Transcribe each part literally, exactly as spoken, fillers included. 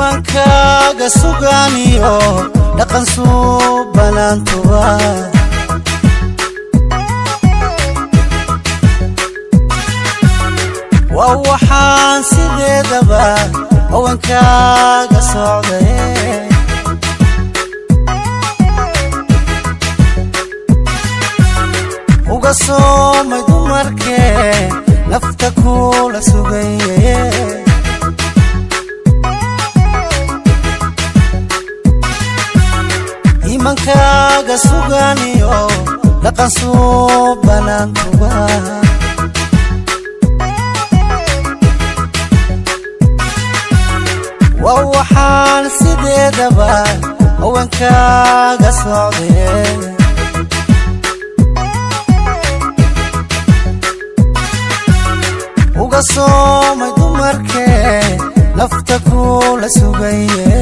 imankaaga suganiyo dhaqan suubanaantuba waa waxaan sideedaba haweenkaaga socday uga soomay dumarkee nafta kula sugaye imankaaga suganiyo dhaqan suubanaantuba waa waxaan sideedaba haweenkaaga socday uga soomay dumarkee nafta kula sugaye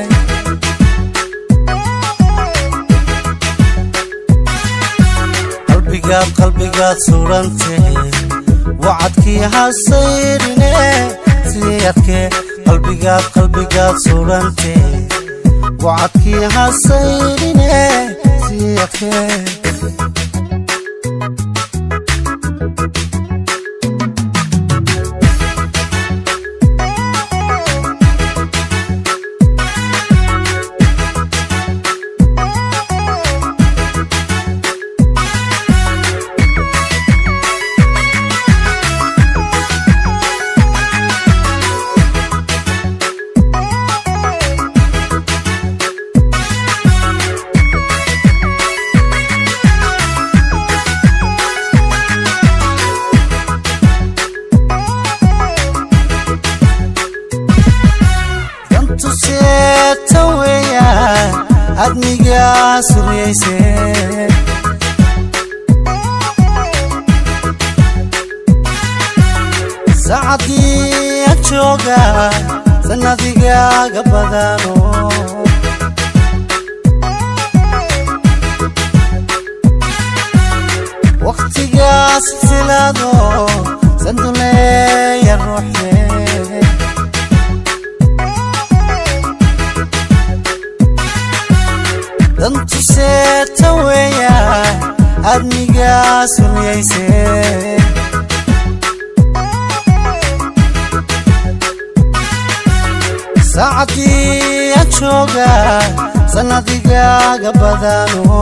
qalbigaad qalbigaad surantee wacadkii hasayrine siyadkee qalbigaad qalbigaad surantee wacadkii hasayrine siyadkee adniga suriyayse saacadii ajooga sanadigaga badano waqtigaas silado sanduleeya ruuxye dantu seeta weya adniga suriyayse saacadii ajooga sanadigaga badano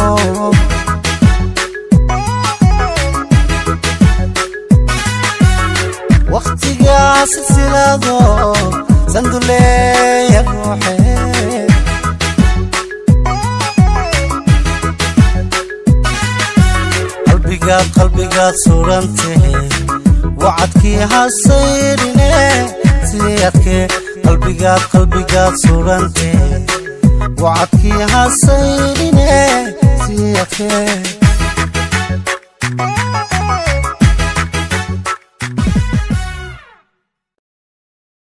waqtigaas silado sanduleeya ruuxe qalbigaad qalbigaad surantee wacadkii hasayrine siyadkee qalbigaad qalbigaad surantee wacadkii hasayrine siyadkee